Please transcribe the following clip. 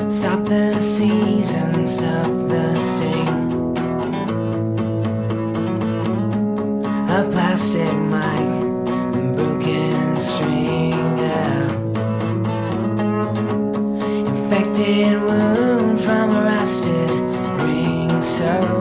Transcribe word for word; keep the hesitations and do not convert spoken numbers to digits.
Stop the season, stop the sting. A plastic mic, broken string, yeah. Infected wound from a rusted ring, so